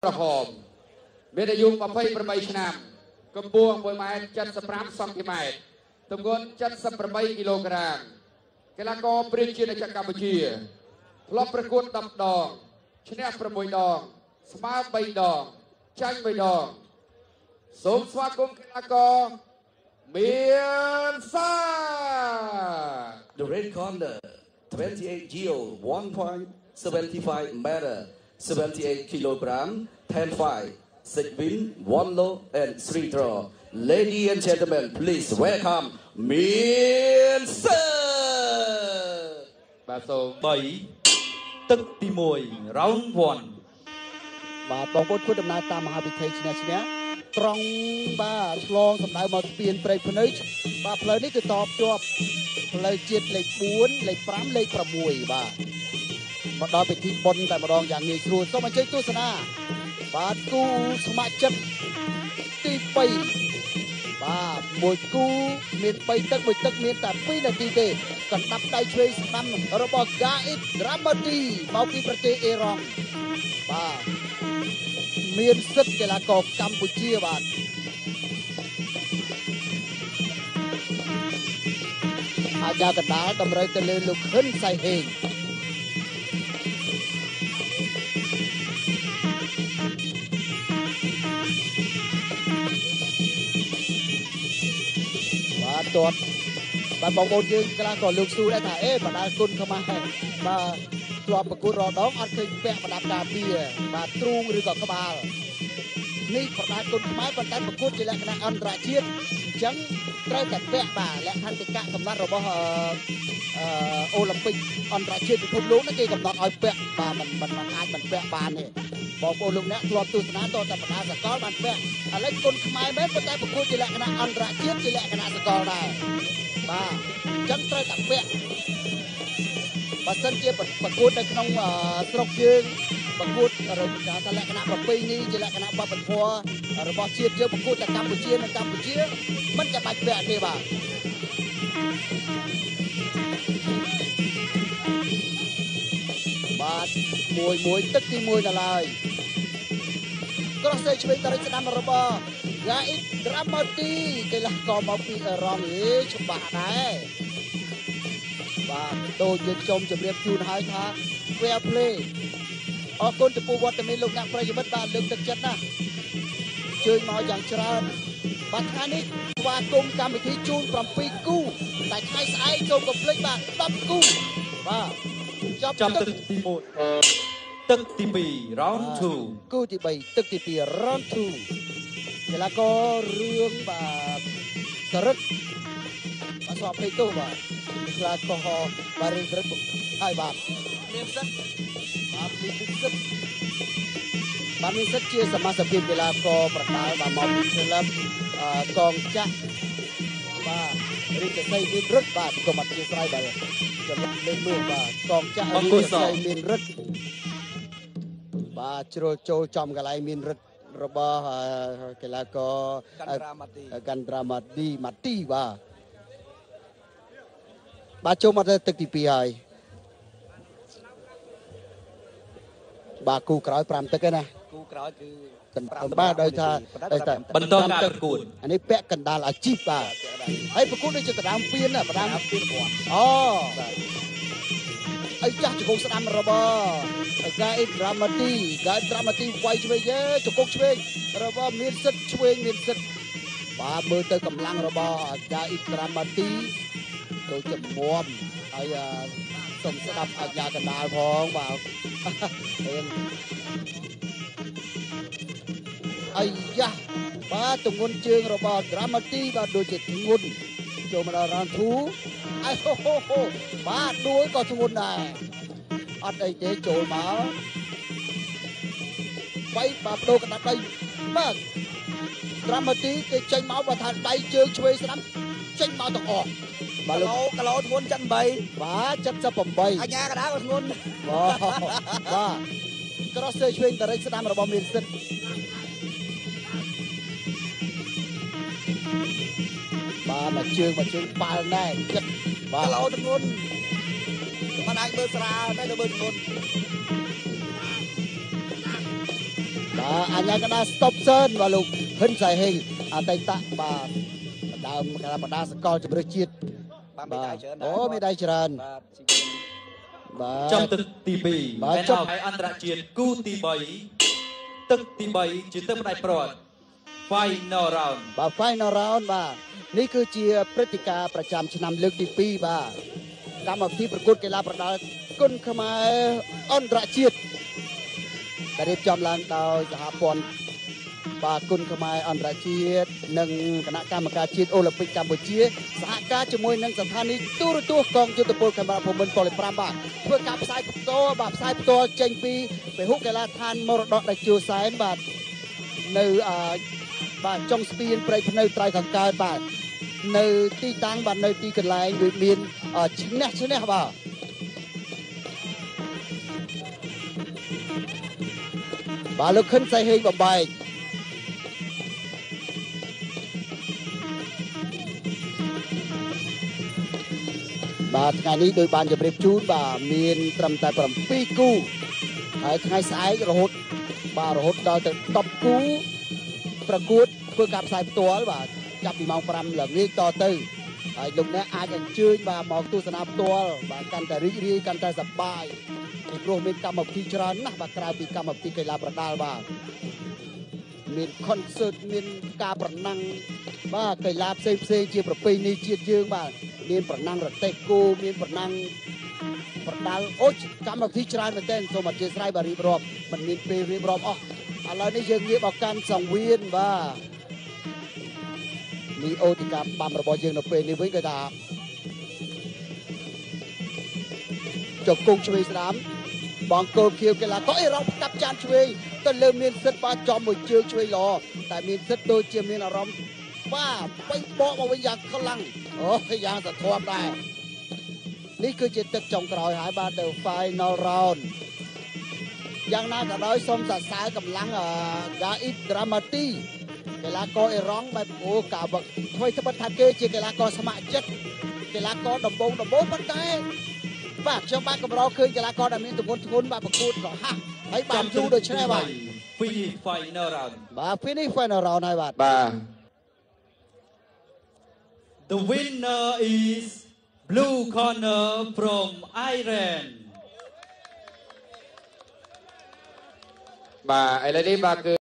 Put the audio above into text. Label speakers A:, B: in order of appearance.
A: ប្រហមមានអាយុ28ឆ្នាំកម្ពស់1 ម៉ែត្រ 75 សង់ទីម៉ែត្រទម្ងន់78 គីឡូក្រាមកីឡាករព្រះជាណាចក្រកម្ពុជាធ្លាប់ប្រកួត10 ដងឈ្នះ6 ដងស្មើ3 ដងចាញ់1 ដងសូមស្វាគមន៍កីឡាករមានសា
B: The red corner 28 Geo 1.75 meter 78 kilogram 10 fight 6 win 1 loss and 3 draw. Ladies and gentlemen, please welcome មានសា
A: បាទសូម
C: 3ទឹកទី1 round 1
D: បាទបងប្អូនធ្វើដំណើរតាមមហាវិថីឈ្នះត្រង់បាទឆ្លងសម្ដៅមកស្ពានព្រៃភ្នើចបាទផ្លូវនេះគឺតបជាប់ផ្លូវជាតិលេខ4លេខ5លេខ6បាទមកដល់ពិធីបុណ្យតែម្ដងយ៉ាងងាយស្រួលសូមអញ្ជើញទស្សនាបាទគូស្ម័គ្រចិត្តទី2បាទមួយគូមាន3ទឹកមួយទឹកមានតែ2នាទីទេកណ្ដាប់ដៃឆ្វេងស្ដាំរបស់ Gaid Ramadi មកពីប្រទេសអ៊ីរ៉ង់បាទមានសិទ្ធិកីឡាករកម្ពុជាបាទអាចារ្យកណ្ដាលតម្រូវទៅលើលោកហ៊ិនសៃហេងបាទទាត់បាទបងប្អូនយើងខ្លះក៏លោកស៊ូដែរថាអេបដាល់គុណខ្មែរបាទធ្លាប់ប្រកួតរដងអត់ឃើញពាក់ប្រដាប់ការពារបាទទ្រូងឬក៏ក្បាលនេះប្រដាល់គុណខ្មែរប៉ុន្តែប្រកួតជាលក្ខណៈអន្តរជាតិអញ្ចឹងត្រូវតែពាក់បាទលក្ខន្តិកៈកំណត់របស់អូឡ িম্প ិកអន្តរជាតិពិភពលោកនេះគេកំណត់ឲ្យពាក់បាទមិនអាចមិនពាក់បានទេបងប្អូនលោកអ្នកធ្លាប់ទស្សនាតតែបណ្ដាសកលបានពាក់ឥឡូវគុណខ្មែរមែនប៉ុន្តែប្រកួតជាលក្ខណៈអន្តរជាតិជាលក្ខណៈសកលដែរបាទអញ្ចឹងត្រូវតែពាក់បើសិនជាប្រកួតនៅក្នុងស្រុកយើងប្រកួតលក្ខណៈប្រពៃណីជាលក្ខណៈវប្បធម៌របស់ជាតិយើងប្រកួតតែកម្ពុជានិងកម្ពុជាមិនចាំបាច់ពាក់ទេបាទបាទមួយទឹកទី1ដល់ហើយក្រោះសេឆ្វេងតរិចស្ដាំរបស់ Gaid Ramadi កីឡាករមកពីអឺរ៉ង់ច្បាស់ដែរបាទដូចយើងខ្ញុំជម្រាបជូនឲ្យថា fair play អរគុណចំពោះវត្តមានលោកអ្នកប្រិយមិត្តបាទលើកទឹកចិត្តណាស់ជួយមកយ៉ាងច្រើនបាទថ្ងៃនេះស្វាគមន៍កម្មវិធីជូន7គូតែថ្ងៃស្អែកសូមកុំភ្លេចបាទ10គូបាទ
C: ចាប់ទឹកទី1ទឹកទី2 round 2
D: គូទី3ទឹកទី2 round 2កីឡាកររឿងបាទសរិទ្ធបាទស្វាភ្លេចទោសបាទកីឡាករបាទរឿងសរិទ្ធហើយបាទមានសិទ្ធបាទមានសិទ្ធបាទមានសិទ្ធជាសមាជិកកីឡាករប្រដាល់បាទមកពីក្លឹបកងចាក់បាទរីកសីមានរឹតបាទក៏មកជាស្រ័យបាទចំណុចលេខ1បាទកងចាក់រីកសីមានរឹតបាទជ្រុលចូលចំកន្លែងមានរឹតរបស់កីឡាករកាន់ត្រាម៉ាឌីបាទចូលមកទៅទឹកទី2ហើយបាទគូក្រោយ5ទឹកឯណាគូក្រោយគឺបាទដោយថា
C: បន្តការប្រកួត
D: អានេះពាក់កណ្ដាលអាជីពបាទហើយប្រកួតដូចជាដណ្ដើមពៀនណាដណ្ដើមពៀនគាត់អូអីចាស់ជង្គង់ស្ដាំរបស់ Gaid Ramadi វាយឆ្វេងជង្គង់ឆ្វេងរបស់មានសិទ្ធឆ្វេងមានសិទ្ធបាទមើលទៅកម្លាំងរបស់ Gaid Ramadi ចូលជាមុំហើយសូមស្ដាប់អាជ្ញាកណ្ដាលផងបាទអាយ៉ាបាទទម្ងន់ជើងរបស់ Ramadi បាទដូចជាធ្ងន់ចូលមកដល់ round 2អាយហូបាទដួលក៏ធ្ងន់ដែរអត់អីទេចូលមកបាយបាទបដូរកណ្ដាប់ដៃបាទ Ramadi គេចេញមកបើថាដៃជើងឆ្វេងស្ដាំចេញមកទាំងអស់
B: គីឡូធ្ងន់78
D: បាទ78
B: អាញាកណ្ដាលក៏ធ្ងន់
D: បាទក្រោះសេឆ្វេងតរិចស្ដាំរបស់មានសិទ្ធបាទមកជើងប៉ាល់ណែចិត្ត
B: បាទគីឡូធ្ងន់មិនអាចមើលស្រាលតែមើលធ្ងន់
D: អញ្ញាកដា stop turn បាទលោកហ៊ិនសៃហេងអតីតបាទដើមកាលបដាសកលជម្រើសជាតិបាទអូមានដៃច្រើនបាទ
C: ចំទឹកទី2ហើយចប់ហើយអន្តរជាតិគូទី3ទឹកទី3ជាទឹកផ្ដាច់ព្រាត់ Final round
D: បាទ Final round បាទនេះគឺជាព្រឹត្តិការណ៍ប្រចាំឆ្នាំលើកទី2បាទកម្មវិធីប្រកួតកីឡាប្រដាល់គុណខ្មែរអន្តរជាតិដែលរៀបចំឡើងដោយសហព័ន្ធបាទគុណខ្មែរអន្តរជាតិនិងគណៈកម្មការជាតិអូឡ িম্প ិកកម្ពុជាសហការជាមួយនឹងស្ថានីយ៍ទូរទស្សន៍កងយុទ្ធពលកាមេរ៉ាភូមិន្ទពល5បាទធ្វើការផ្សាយផ្ទាល់បាទផ្សាយផ្ទាល់ចេញពីពហុកីឡដ្ឋានមរតកដាច់ជួរសែនបាទនៅបាទចុងស្ពានព្រៃភ្នៅត្រៃខាងកើតបាទនៅទីតាំងបាទនៅទីកន្លែងវាមានឈ្នះបាទបាទលោកខិនសៃហេងបំបែកបាទថ្ងៃនេះដោយបានជម្រាបជូនបាទមានត្រឹមតែ7គូហើយថ្ងៃស្អែករហូតដល់ទៅ10គូប្រកួតធ្វើការផ្សាយផ្ទាល់បាទចាប់ពីម៉ោង5ល្ងាចតទៅហើយលោកអ្នកអាចអញ្ជើញបាទមកទស្សនាផ្ទាល់បាទកាន់តែរីករាយកាន់តែសប្បាយពីព្រោះមានកម្មវិធីច្រើនណាស់បាទក្រៅពីកម្មវិធីកីឡាប្រដាល់បាទមាន concert មានការប្រណាំងបាទកីឡាផ្សេងជាប្រពៃណីជាតិយើងបាទមានប្រណាំងរទេះគោមានប្រណាំងប្រដាល់អូកម្មវិធីច្រើនមែនទែនសូមអធិស្ឋានបាទរៀបរាប់មិនមានពេលរៀបរាប់អស់ឥឡូវនេះយើងងាកមកកាន់សង្វៀនបាទនេះអូទីកាបាំរបស់យើងនៅពេលនេះវិញគេថាចុកគង់ឆ្វេងស្ដាំបងគោលខៀវកីឡាករអេរ៉ុបកាប់ចានឆ្វេងទៅលើមានសិទ្ធបាទចំមួយជើងឆ្វេងល្អតែមានសិទ្ធដូចជាមានអារម្មណ៍បាទបេញបកមកវិញយ៉ាងខ្លាំងអូយ៉ាងសធម៌ដែរនេះគឺជាទឹកចុងក្រោយហើយបាទទៅ Final round យ៉ាងណាក៏ដោយសូមសរសើរកម្លាំងហ្គាអ៊ីតដ្រាម៉ាទីកីឡាករអេរ៉ង់បែបអូកាវឹកធ្វើត្បិតថាគេជាកីឡាករស្ម័គ្រចិត្តកីឡាករដំបូងប៉ុន្តែបាទខ្ញុំបានកម្រឃើញកីឡាករដែលមានទម្ងន់ធ្ងន់បាទប្រកួតរហ័សហើយបានយូរដូច្នេះបាទ
C: Finish Final round
D: បាទ Finish Final round ហើយបាទ
A: បាទ
C: The winner is blue corner from Ireland
A: បាទឥឡូវនេះបាទគឺ